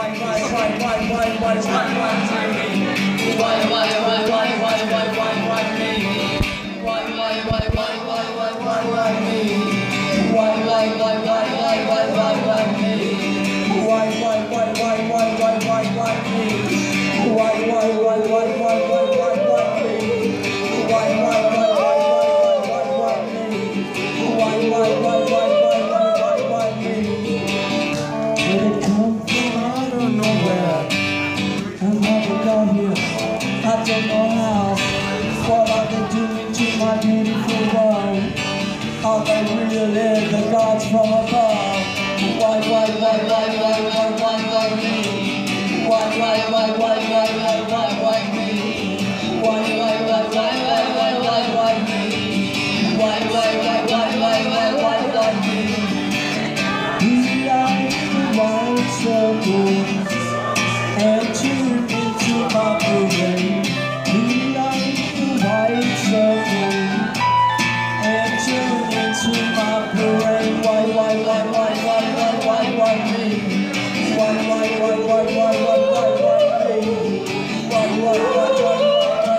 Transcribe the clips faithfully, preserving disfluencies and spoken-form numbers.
I don't know how, what are they doing to my beautiful world? Are they really the gods from above? Why, why, why, why, why, why, why, why me? Why, why, why, why, why, why, why, why me? Why, why, why, why, why, why, why, why me? Why, why, why, why, why, why, why, why me? We like the white circles and tune into my brain. We like the white circles and tune into my brain. Why, why, why, why, why, why, why, why me? Why, why, why, why, why, why, why, why me? Why, why, why, why, why,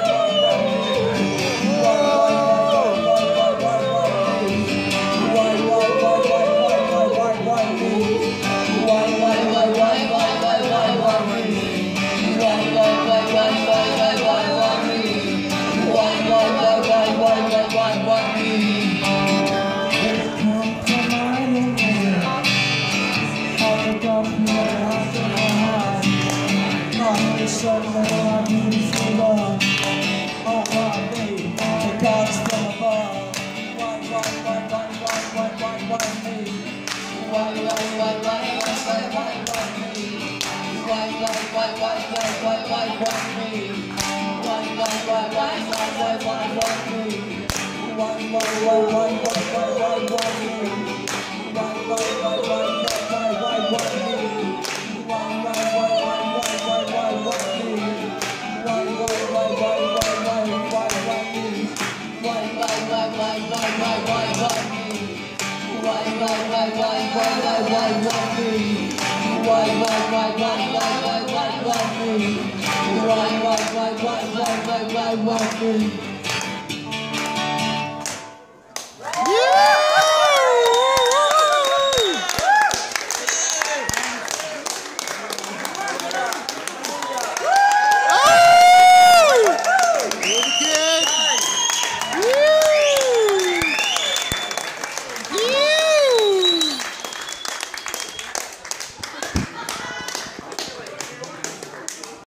somewhere my beautiful love. Oh my baby, the gods from above. Why, why, why, why, why, why, why, why me? Why, why, why, why, why, why, why me? Why, why, why, why, why, why, why, why me? Why, why, why, why, why, why, why, why me? Why, why, why, why, why, why, why, why me? Why, why, why, why, why, why, why, why me? Why, why, why, why, why, why, why, why me? Why, why, why, why, why, why, why, why me? Why, why, why, why, why, why, why, why me? Why, why, why, why, why, why, why, why me? Why, why, why, why, why, why, why, why me? Why, why, why, why, why, why, why, why me?